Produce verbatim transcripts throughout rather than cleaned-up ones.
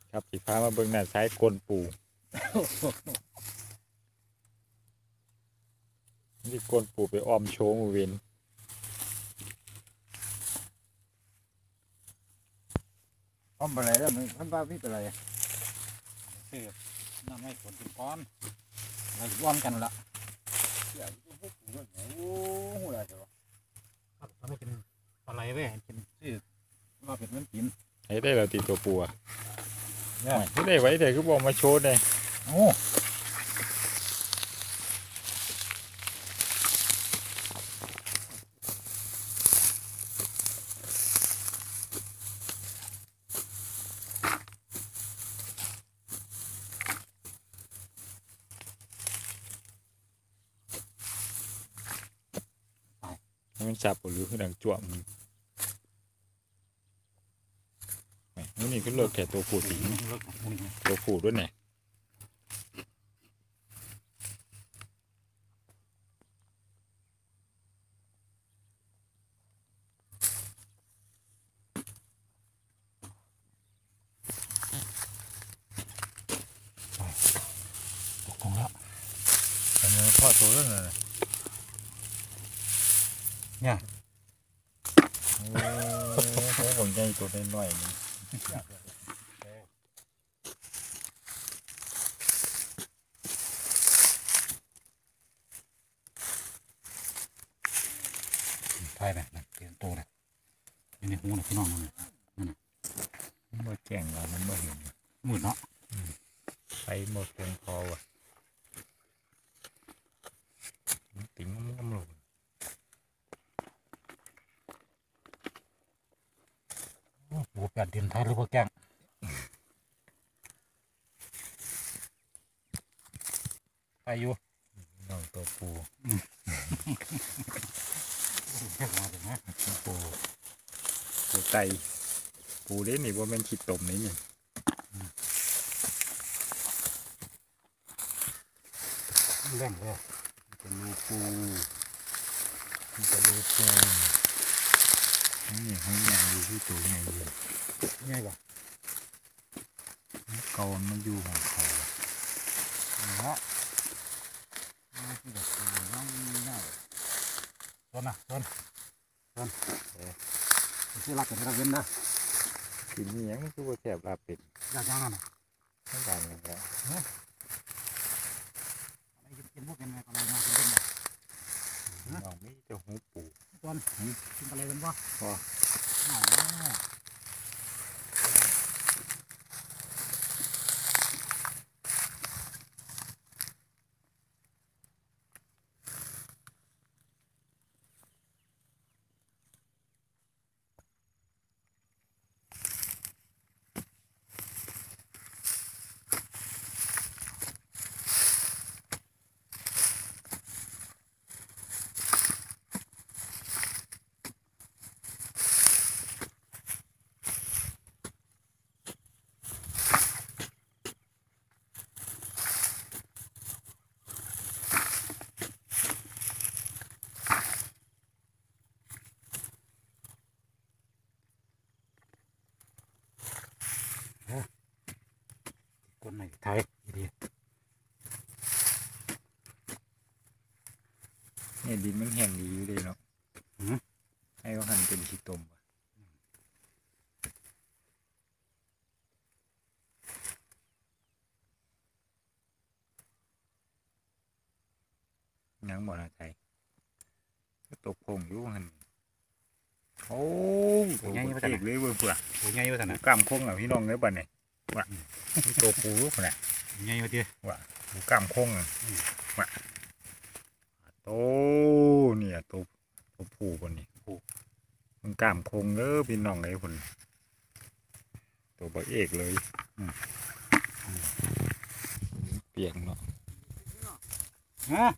ครับสีฟ้ามาเบิ่งหน้าซ้ายกลปูนี่กลปูไปอ้อมโชว์มือเวนอ้อมอะไรแล้วมันมันบ้าพี่เป็นอะไรเสือน้ำให้ฝนเป็นก้อนเราอ้อมกันละโอ้โหอะไรจ้ะครับเราไม่กินอะไรเว้ยกินชื่อว่าเป็นมันกินไอ้ได้เราตีตัวปูอ่ะไม่ได้ไว้แต่คือบอกมาโชว์เลยโอ้มันจับหรือคือดังจ้วงนี่นี่คือเลิกแค่ตัวผูดอีกตัวผูดด้วยเนี่ยตกลงแล้วอันนี้พ่อตัวเรื่องอะไรเนี่ยโอ้โหผมใหญ่ตัวน้อยๆนี่ไฟไปนะเตรียมตัวเลยอยู่ในหูนะพี่น้องมันนั่นน่ะมันบ่แจ้งเรามันบ่เห็นมืดเนาะไปหมดเพียงพอว่ะติ๋งงำลงโอ้โหแปดเดือนท้ายหรือว่าแกงไปอยู่น้องตัวปูปูปูไตปูเล่นนี่ว่ามันขี้ตมนี่นี่เล่นเลยเป็นลูกปูมันจะลูกปูนี่เขาใหญ่อยู่ที่ตัวใหญ่อยู่ใหญ่กว่าเกามันอยู่ของเขาเนาะที่แบบน้องง่ายต้นนะต้นต้นที่รักกันที่เราเว้นนะกินนี่ยังคือว่าแสบลาเป็ดอยากย่างนั่นไม่ได้เลยครับอะไรกินพวกเป็นอะไรนะกินเป็นแบบน้องไม่จะหูปูต้นกินอะไรเป็นวะพอคนไหนไทยดีเนี่ยดินมันแห้งดีอยู่เลยเนาะให้เขาหั่นเป็นขี้ตมยังบ่ละใจก็ตกพงอยู่หันโอ้ตัวใหญ่มาจากเลยเบื่อเบื่อตัวใหญ่มาจากไหนกล้ามคงอ่ะพี่น้องเนื้อบันเนี่ยว่ะตัวปูลูกน่ะใหญ่มาทีว่ะปูกล้ามคงอ่ะว่ะโตเนี่ยตัวตัวปูคนนี้มันกล้ามคงเด้อพี่น้องไอ้คนตัวบ่เอกเลยเปียกเนาะฮะ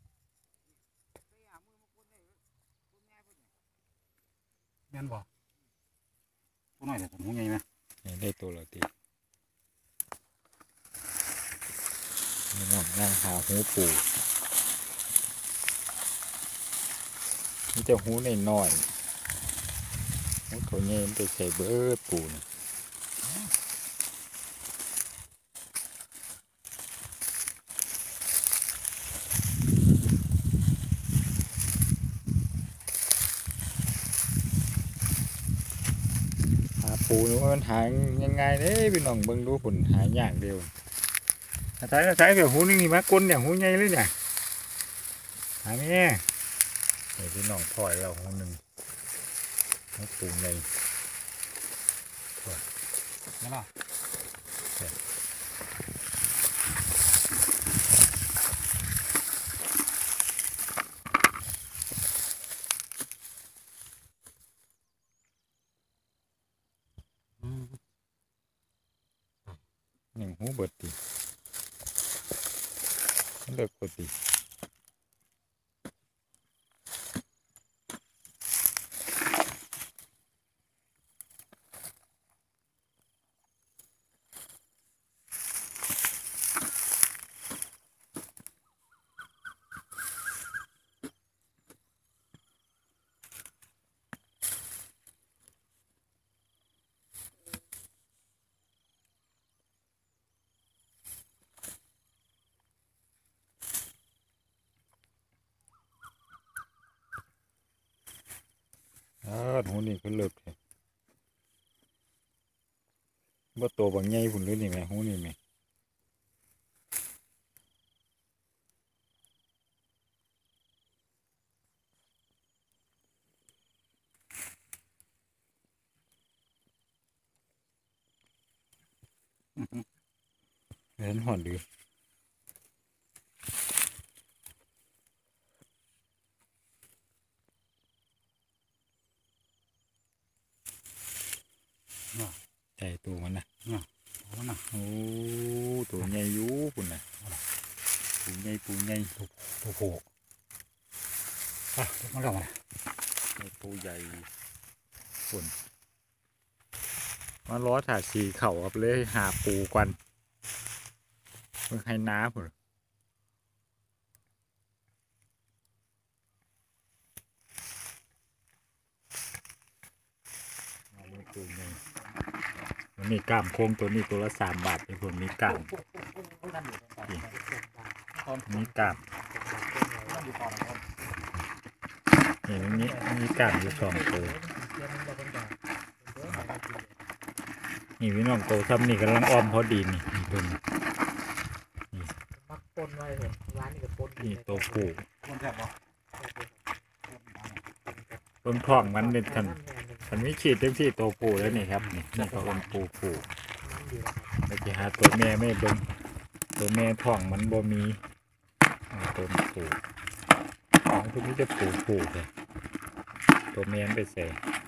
แม่นบ่ตัวน้อยแต่ตัวใหญ่ไหมได้ตัวละทีนี่น้องนั่งหาหูปูนี่จะหูในน้อยหูตัวเงี้ยมันจะใส่เบิร์ดปูนหรือว่ามันหายังไงเด้พี่น้องเบิ่งดูผลหายากเดียวใช้ใช้แบบหูนึงนี่มากลเนี่ยหูใหญ่เลยเนี่ยหาแม่เดี๋ยวพี่น้องถอยเราหูหนึ่งหูปูใหญ่นี่ล่ะหนึ่งหูเบิดตีเลิกเบิดตีอ่าหูนี่ก็เลิกเลยว่าตัวบางใหญ่ผุนเลยนี่ไหมหูนี่ไหมเห็นหอนดีใจตัวมันนะเอาน่ะโอ้ตัวใหญ่อยูปุ่นนะปูใหญ่ปูใหญ่ตัวโผล่อ่ะมาแล้วมาใหญ่ปูใหญ่ปุ่นมาล้อถาสีเข่าครับเลยหาปูกันเพิ่งให้น้าปุ่นตัวใหญ่ตัวนี้กล้ามโค้งตัวนี้ตัวละสามบาทไอ้คนนี้กล้ามนี่กล้ามนี่ตรงนี้มีกล้ามอยู่สองตัวนี่พี่น้องโตทำนี่กำลังอ้อมพอดีนี่นี่เพิ่นนี่นี่ตัวผู้คนแซ่บบ่เพิ่งคล้องมันเป็นทันทันวิขีดเต็มที่ตัวผู้แล้วนี่ครับนี่นี่เขาเป็นปูผู้ไปจะหาตัวแม่ไม่เบิ่งตัวแม่ท้องมันบ่มีเอาตัวผู้ของพวกนี้จะปูผู้เลยตัวแม่นไปใส่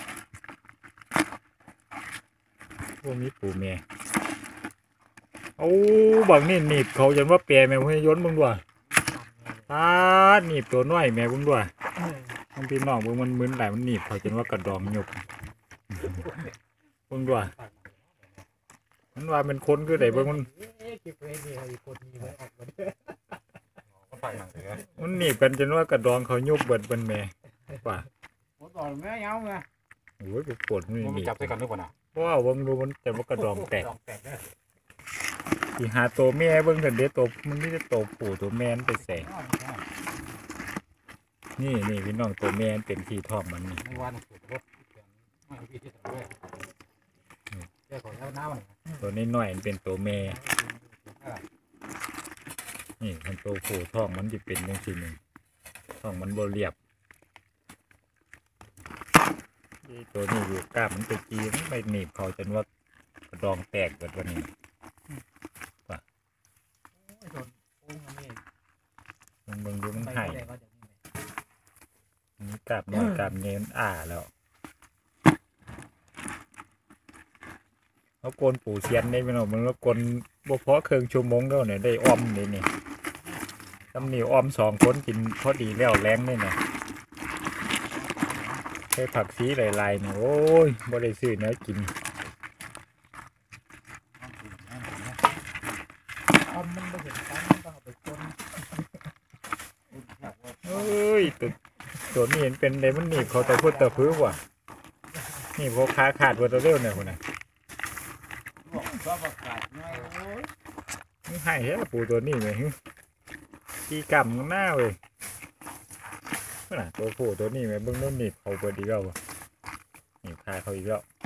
พวกนี้ปูแม่โอ้บางนี่หนีบเขาจนว่าเปียแม่พวกนี้ย้นมึงด้วยตาหนีบตัวน้อยแม่มึงด้วยบางทีน้องมึงมันมึนหลายมันหนีบเขาจนว่ากระดองหยกมึงด้วยมันว่าเป็นคนคือไหนเบิ่งมันมันหนีบกันจนว่ากระดองเขายุบเบิดเป็นแม่ป่ะปวดต่อแม่ยาวไงโอ้ยไปปวดมันมึงหนีบจับใส่กันด้วยก่อนนะเพราะว่าผมรู้มันแต่ว่ากระดองแตกที่หาตัวแม่เบิ่งกันเด้ตัวมันไม่ได้ตัวผู้ตัวแม่นไปแสงนี่นี่พี่น้องตัวแม่นเป็นที่ท้องมันนี่ไม่ว่านี่รถไม่พี่ที่ทำด้วยแค่ขอแล้วน้ำมันตัวนี้น้อยมันเป็นตัวแม่นี่มันตัวผู้ท้องมันจะเป็นจังซี่หนึ่งท้องมันบ่เรียบนี่ตัวนี้อยู่กล้ามมันไปจีมันไปหนีบเขาจนว่ากระดองแตกเกิดวันนี้ป่ะมันเบิ่งดูมันหายนี่กล้ามน้อยกล้ามเน้นอ่าแล้วเขาโกนปูเซียนได้ไหมเนาะมันก็โกนบ่พอเครื่องชั่วโมงแล้วเนี่ยได้อ้อมเลยนี่ตำหนิอ้อมสองคนกินพอดีแล้วแรงเลยเนี่ยใช้ผักชีหลายๆเนี่ยโอ้ยบ่ได้ซื้อเนื้อกินเอ้ยตัวตัวนี้เห็นเป็นเลยมันหนีบเขาแต่พูดแต่พื้นว่ะนี่พวกขาขาดวัวตัวเร็วเนี่ยคนน่ะก็ประกาศไงโอ้ยนี่ให้แค่ปูตัวนี้เลยตีกำหน้าเลยน่ะตัวผู้ตัวนี้ไหมเบิ้งโน่นหนีบเขาเปิดดีแล้วหนีบคาเขาอีกแล้ว